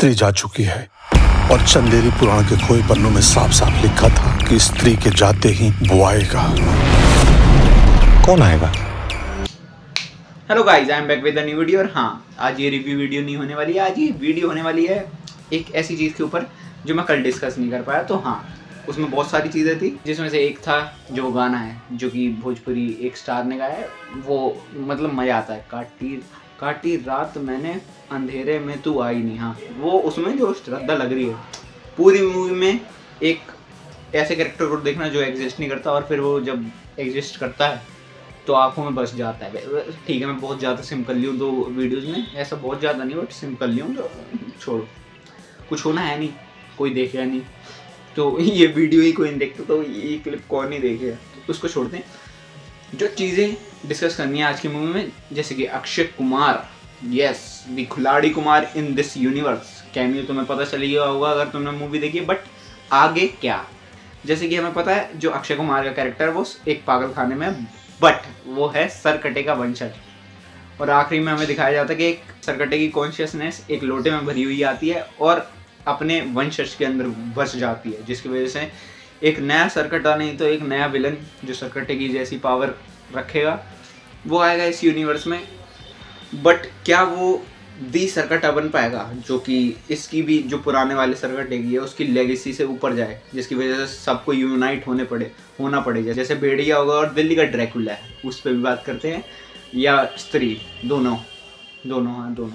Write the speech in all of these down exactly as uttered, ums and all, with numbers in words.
स्त्री जा चुकी है और चंदेरी पुराण के खोए पन्नों में साफ साफ लिखा था कि स्त्री के जाते ही वो आएगा। कौन आएगा? Hello guys, I am back with a new video. और हाँ, आज ये रिव्यू वीडियो नहीं होने वाली है। आज ये वीडियो होने वाली है एक ऐसी चीज़ के ऊपर जो मैं कल डिस्कस नहीं कर पाया। तो हाँ, उसमें बहुत सारी चीज़ें थी, जिसमें से एक था जो गाना है जो कि भोजपुरी एक स्टार ने गाया है। वो मतलब मज़ा आता है। काटी काटी रात मैंने अंधेरे में तू आई नहीं। हाँ, वो उसमें जो श्रद्धा लग रही है पूरी मूवी में, एक ऐसे कैरेक्टर को देखना जो एग्जिस्ट नहीं करता और फिर वो जब एग्जिस्ट करता है तो आंखों में बस जाता है। ठीक है, मैं बहुत ज़्यादा सिम कर ली हूँ दो वीडियोज़ में, ऐसा बहुत ज़्यादा नहीं बट सिम कर ली हूँ, तो छोड़ो, कुछ होना है नहीं, कोई देखेगा नहीं, तो ये वीडियो ही कोई नहीं देखता तो ये क्लिप कौन नहीं देखेगा, तो उसको छोड़ते हैं। जो चीज़ें डिस्कस करनी है आज की मूवी में, जैसे कि Akshay Kumar, yes the Khiladi Kumar in this universe. Cameo तुम्हें पता चल गया होगा अगर तुमने मूवी देखी है, बट आगे क्या? जैसे कि हमें पता है जो अक्षय कुमार का कैरेक्टर है वो एक पागल खाने में, बट वो है सरकटे का वंशज। और आखिरी में हमें दिखाया जाता है कि एक सरकटे की कॉन्शियसनेस एक लोटे में भरी हुई आती है और अपने वंशज के अंदर बस जाती है, जिसकी वजह से एक नया सरकटा, नहीं तो एक नया विलन जो सरकटे की जैसी पावर रखेगा, वो आएगा इस यूनिवर्स में। बट क्या वो दी सरकटा बन पाएगा जो कि इसकी भी जो पुराने वाले सरकटे की है उसकी लेगेसी से ऊपर जाए, जिसकी वजह से सबको यूनाइट होने पड़े होना पड़ेगा। जैसे भेड़िया होगा और दिल्ली का ड्रैकुला है, उस पर भी बात करते हैं, या स्त्री, दोनों दोनों हाँ दोनों,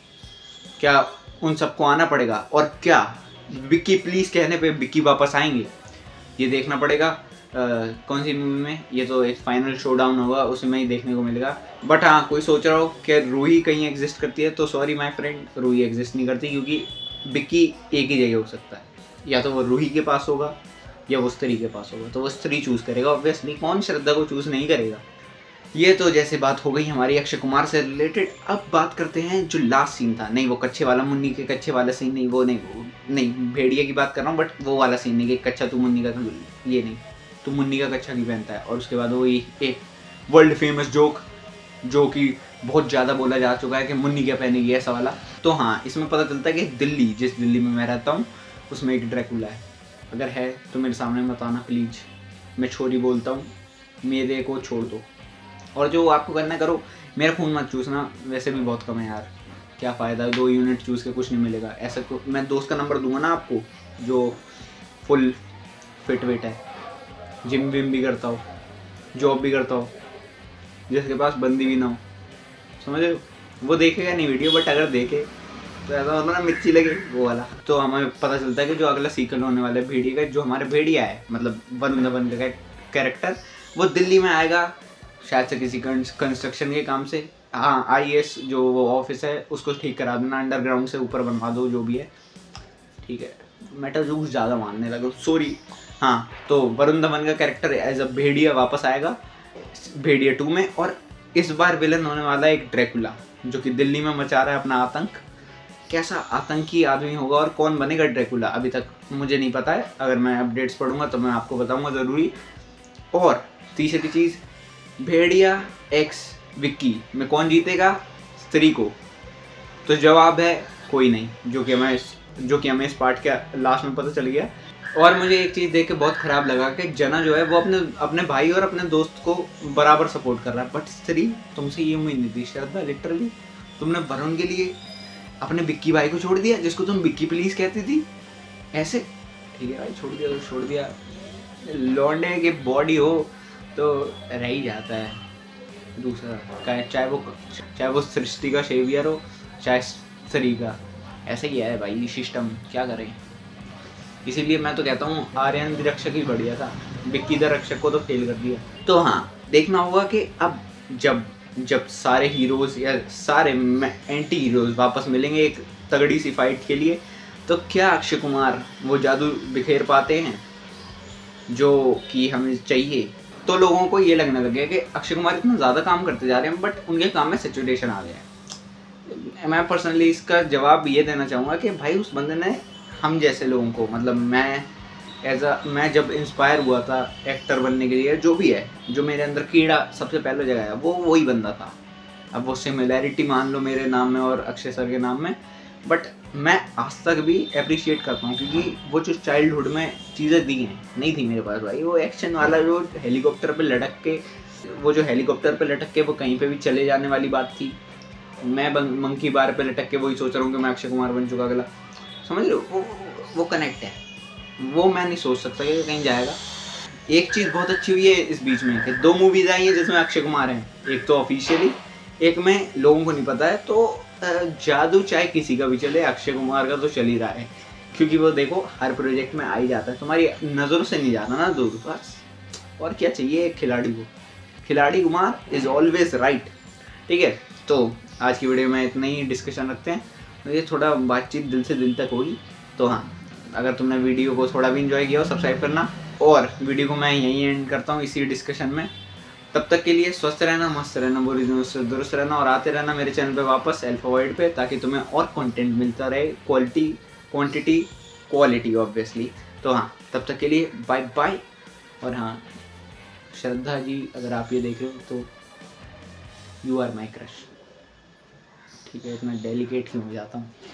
क्या उन सबको आना पड़ेगा? और क्या विक्की प्लीज़ कहने पे विक्की वापस आएंगे? ये देखना पड़ेगा आ, कौन सी मूवी में। ये तो एक फाइनल शोडाउन होगा, उसमें ही देखने को मिलेगा। बट हाँ, कोई सोच रहा हो कि रूही कहीं एग्जिस्ट करती है, तो sorry my friend, Roohi exist नहीं करती, क्योंकि विक्की एक ही जगह हो सकता है, या तो वो रूही के पास होगा या वो स्त्री के पास होगा, तो वो स्त्री चूज़ करेगा ऑब्वियसली, कौन श्रद्धा को चूज़ नहीं करेगा। ये तो जैसे बात हो गई हमारी अक्षय कुमार से रिलेटेड। अब बात करते हैं जो लास्ट सीन था, नहीं वो कच्चे वाला, मुन्नी के कच्चे वाला सीन नहीं, वो नहीं वो नहीं भेड़िया की बात कर रहा हूँ, बट वो वाला सीन नहीं कि कच्चा तू मुन्नी का, ये नहीं, तू मुन्नी का कच्चा नहीं पहनता है। और उसके बाद वो एक वर्ल्ड फेमस जोक जो कि बहुत ज़्यादा बोला जा चुका है कि मुन्नी क्या पहनेगी, ऐसा वाला। तो हाँ, इसमें पता चलता है कि दिल्ली, जिस दिल्ली में मैं रहता हूँ, उसमें एक ड्रैकुला है। अगर है तो मेरे सामने मत आना प्लीज़, मैं छोरी बोलता हूँ, मेरे को छोड़ दो, और जो आपको करना करो, मेरा खून मत चूसना, वैसे भी बहुत कम है यार, क्या फ़ायदा, दो यूनिट चूस के कुछ नहीं मिलेगा। ऐसा तो मैं दोस्त का नंबर दूंगा ना आपको जो फुल फिट वेट है, जिम विम भी करता हो, जॉब भी करता हो, जिसके पास बंदी भी ना हो, समझ रहे हो? वो देखेगा नहीं वीडियो, बट अगर देखे तो ऐसा होता ना मिर्ची लगे, वो वाला। तो हमें पता चलता है कि जो अगला सीक्वल होने वाला है भेड़िया का, जो हमारे भेड़िया है मतलब वरुण धवन का कैरेक्टर, वो दिल्ली में आएगा शायद से किसी कंस्ट्रक्शन के काम से। हाँ, आई ए एस जो वो ऑफिस है उसको ठीक करा देना, अंडरग्राउंड से ऊपर बनवा दो, जो भी है ठीक है। मेटल जूस ज़्यादा मानने लगा, सॉरी। हाँ, तो वरुण धवन का कैरेक्टर एज अ भेड़िया वापस आएगा भेड़िया टू में, और इस बार विलन होने वाला है एक ड्रैकुला जो कि दिल्ली में मचा रहा है अपना आतंक। कैसा आतंकी आदमी होगा और कौन बनेगा ड्रैकुला, अभी तक मुझे नहीं पता है, अगर मैं अपडेट्स पढ़ूंगा तो मैं आपको बताऊंगा ज़रूरी। और तीसरी चीज़, भेड़िया एक्स विक्की में कौन जीतेगा, स्त्री को? तो जवाब है कोई नहीं, जो कि हमें जो कि हमें इस पार्ट के लास्ट में पता चल गया। और मुझे एक चीज़ देख के बहुत ख़राब लगा कि जना जो है वो अपने अपने भाई और अपने दोस्त को बराबर सपोर्ट कर रहा है, बट स्त्री, तुमसे ये उम्मीद नहीं थी श्रद्धा, लिटरली तुमने वरुण के लिए अपने विक्की भाई को छोड़ दिया, जिसको तुम विक्की प्लीज़ कहती थी, ऐसे। ठीक है भाई, छोड़ दिया तो छोड़ दिया, लौंडे की बॉडी हो तो रह ही जाता है। दूसरा, चाहे वो चाहे वो सृष्टि का शेवियर हो, चाहे स्त्री का, ऐसे ही है भाई सिस्टम, क्या करें। इसीलिए मैं तो कहता हूँ आर्यन द रक्षक ही बढ़िया था, विक्की द रक्षक को तो फेल कर दिया। तो हाँ, देखना होगा कि अब जब जब सारे हीरोज़ या सारे एंटी हीरोज़ वापस मिलेंगे एक तगड़ी सी फाइट के लिए, तो क्या अक्षय कुमार वो जादू बिखेर पाते हैं जो कि हमें चाहिए? तो लोगों को ये लगने लगे कि अक्षय कुमार इतना ज़्यादा काम करते जा रहे हैं, बट उनके काम में सैचुरेशन आ गया है। मैं पर्सनली इसका जवाब ये देना चाहूँगा कि भाई उस बंदे ने हम जैसे लोगों को, मतलब मैं एज अ मैं जब इंस्पायर हुआ था एक्टर बनने के लिए, जो भी है, जो मेरे अंदर कीड़ा सबसे पहले जगाया, वो वही बंदा था। अब वो सिमिलैरिटी मान लो मेरे नाम में और अक्षय सर के नाम में, बट मैं आज तक भी अप्रिशिएट करता हूँ, क्योंकि वो जो चाइल्डहुड में चीज़ें दी हैं नहीं थी मेरे पास भाई। वो एक्शन वाला जो हेलीकॉप्टर पे लटक के वो जो हेलीकॉप्टर पे लटक के वो कहीं पे भी चले जाने वाली बात थी। मैं मंकी बार पे लटक के वही सोच रहा हूँ कि मैं अक्षय कुमार बन चुका अगला, समझ लो। वो वो कनेक्ट है, वो मैं नहीं सोच सकता कि कहीं जाएगा। एक चीज़ बहुत अच्छी हुई है इस बीच में कि दो मूवीज़ आई हैं जिसमें अक्षय कुमार हैं, एक तो ऑफिशियली, एक में लोगों को नहीं पता है। तो जादू चाहे किसी का भी चले, अक्षय कुमार का तो चल ही रहा है, क्योंकि वो देखो हर प्रोजेक्ट में आ ही जाता है, तुम्हारी नज़रों से नहीं जाना ना दूर, बस। और क्या चाहिए एक खिलाड़ी को, खिलाड़ी कुमार इज़ ऑलवेज राइट। ठीक है, तो आज की वीडियो में इतना ही डिस्कशन रखते हैं। मुझे थोड़ा बातचीत दिल से दिल तक होगी। तो हाँ, अगर तुमने वीडियो को थोड़ा भी इन्जॉय किया हो सब्सक्राइब करना, और वीडियो को मैं यहीं एंड करता हूँ इसी डिस्कशन में। तब तक के लिए स्वस्थ रहना, मस्त रहना, बुरी दिनों से दुरुस्त रहना, और आते रहना मेरे चैनल पे वापस अल्फा वाइड पे, ताकि तुम्हें और कंटेंट मिलता रहे, क्वालिटी क्वांटिटी क्वालिटी ऑब्वियसली। तो हाँ, तब तक के लिए बाय बाय। और हाँ, श्रद्धा जी अगर आप ये देख रहे हो तो यू आर माई क्रश। ठीक है, इतना डेलिकेट क्यों हो जाता हूँ।